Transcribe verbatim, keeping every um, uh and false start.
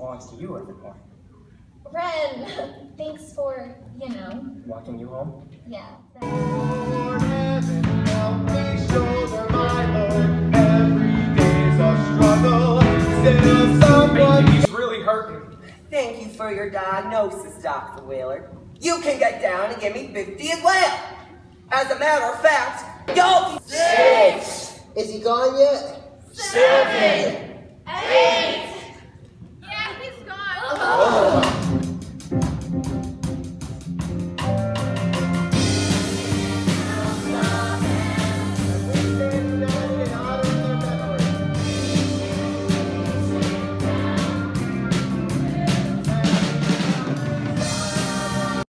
belongs to you at the point. Ren, thanks for, you know. Walking you home? Yeah. Lord heaven, help me shoulder my load. Every day's a struggle. Still someone. He's really hurting. Thank you for your diagnosis, Doctor Wheeler. You can get down and give me fifty as well. As a matter of fact, yo, Six. Is he gone yet? Seven. Eight. Yeah, he's gone. Oh.